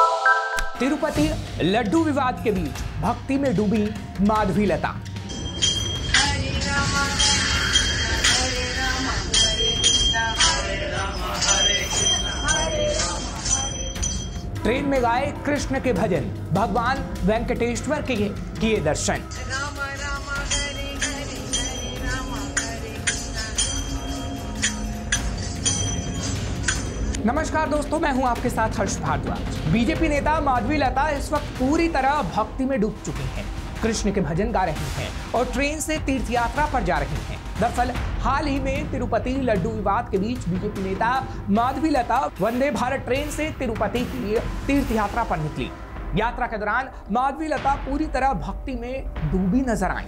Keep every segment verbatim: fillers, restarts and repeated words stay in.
तिरुपति लड्डू विवाद के बीच भक्ति में डूबी माधवीलता। ट्रेन में गाए कृष्ण के भजन, भगवान वेंकटेश्वर के किए दर्शन। नमस्कार दोस्तों, मैं हूं आपके साथ हर्ष भारद्वाज। बीजेपी नेता माधवीलता इस वक्त पूरी तरह भक्ति में डूब चुकी हैं, कृष्ण के भजन गा रही हैं और ट्रेन से तीर्थ यात्रा पर जा रही हैं। दरअसल हाल ही में तिरुपति लड्डू विवाद के बीच बीजेपी नेता माधवीलता वंदे भारत ट्रेन से तिरुपति की तीर्थ यात्रा पर निकली। यात्रा के दौरान माधवीलता पूरी तरह भक्ति में डूबी नजर आई।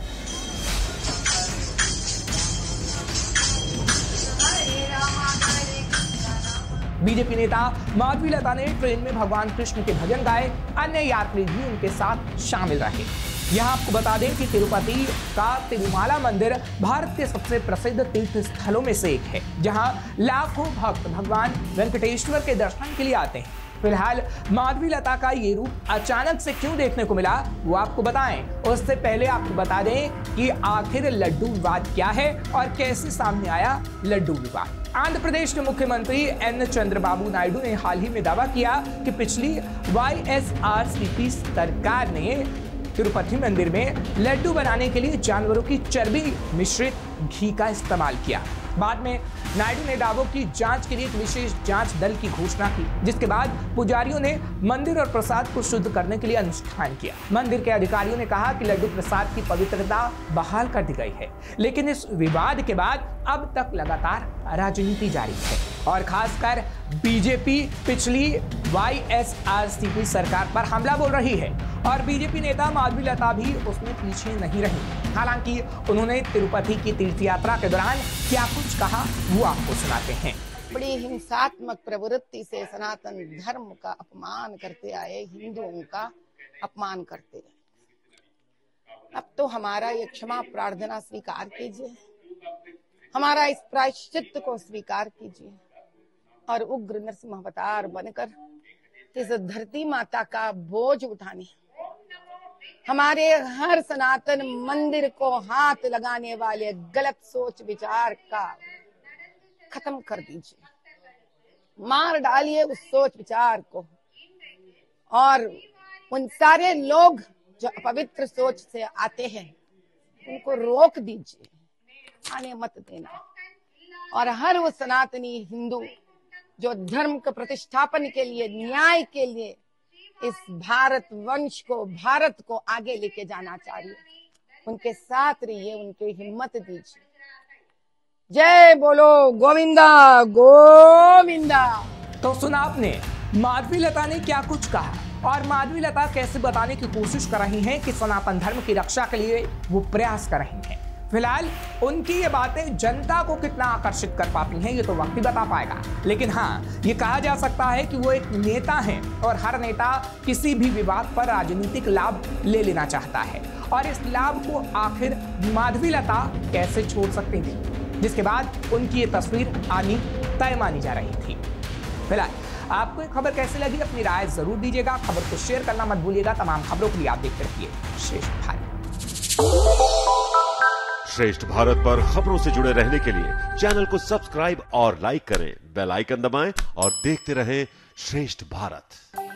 बीजेपी नेता माधवीलता ने ट्रेन में भगवान कृष्ण के भजन गाए, अन्य यात्री भी उनके साथ शामिल रहे। यहाँ आपको बता दें कि तिरुपति का तिरुमाला मंदिर भारत के सबसे प्रसिद्ध तीर्थ स्थलों में से एक है, जहाँ लाखों भक्त भगवान वेंकटेश्वर के दर्शन के लिए आते हैं। फिलहाल माधवीलता का ये रूप अचानक से क्यों देखने को मिला, वो आपको बताएं। उससे पहले आपको बता दें कि आखिर लड्डू विवाद क्या है और कैसे सामने आया लड्डू विवाद। आंध्र प्रदेश के मुख्यमंत्री एन चंद्रबाबू नायडू ने हाल ही में दावा किया कि पिछली Y S R C P सरकार ने तिरुपति मंदिर में लड्डू बनाने के लिए जानवरों की चर्बी मिश्रित घी का इस्तेमाल किया। बाद में नायडू ने दावों की जांच के लिए एक विशेष जांच दल की घोषणा की, जिसके बाद पुजारियों ने मंदिर और प्रसाद को शुद्ध करने के लिए अनुष्ठान किया। मंदिर के अधिकारियों ने कहा कि लड्डू प्रसाद की पवित्रता बहाल कर दी गई है, लेकिन इस विवाद के बाद अब तक लगातार राजनीति जारी है और खासकर बीजेपी पिछली Y S R C P सरकार पर हमला बोल रही है और बीजेपी नेता माधवीलता भी उसमें पीछे नहीं रही। हालांकि उन्होंने तिरुपति की तीर्थ यात्रा के दौरान क्या कुछ कहा, वो आपको सुनाते हैं। बड़ी हिंसात्मक प्रवृत्ति से सनातन धर्म का अपमान करते आए, हिंदुओं का अपमान करते रहे। अब तो हमारा ये क्षमा प्रार्थना स्वीकार कीजिए, हमारा इस प्रायश्चित को स्वीकार कीजिए और उग्र नरसिंह अवतार बनकर इस धरती माता का बोझ उठाने, हमारे हर सनातन मंदिर को हाथ लगाने वाले गलत सोच विचार का खत्म कर दीजिए, मार डालिए उस सोच विचार को और उन सारे लोग जो अपवित्र सोच से आते हैं उनको रोक दीजिए, आने मत देना। और हर वो सनातनी हिंदू जो धर्म के प्रतिष्ठापन के लिए, न्याय के लिए इस भारत वंश को, भारत को आगे लेके जाना चाहिए, उनके साथ रहिए, उनके हिम्मत दीजिए। जय बोलो गोविंदा गोविंदा। तो सुना आपने माधवीलता ने क्या कुछ कहा और माधवीलता कैसे बताने की कोशिश कर रही हैं कि सनातन धर्म की रक्षा के लिए वो प्रयास कर रही हैं। फिलहाल उनकी ये बातें जनता को कितना आकर्षित कर पाती हैं, ये तो वक्त ही बता पाएगा। लेकिन हाँ, ये कहा जा सकता है कि वो एक नेता हैं और हर नेता किसी भी विवाद पर राजनीतिक लाभ ले लेना चाहता है और इस लाभ को आखिर माधवीलता कैसे छोड़ सकती थी, जिसके बाद उनकी ये तस्वीर आनी तय मानी जा रही थी। फिलहाल आपको ये खबर कैसे लगी, अपनी राय जरूर दीजिएगा। खबर को शेयर करना मत भूलिएगा। तमाम खबरों के लिए आप देखते रहिए श्रेष्ठ भारत। श्रेष्ठ भारत पर खबरों से जुड़े रहने के लिए चैनल को सब्सक्राइब और लाइक करें, बेल आइकन दबाएं और देखते रहें श्रेष्ठ भारत।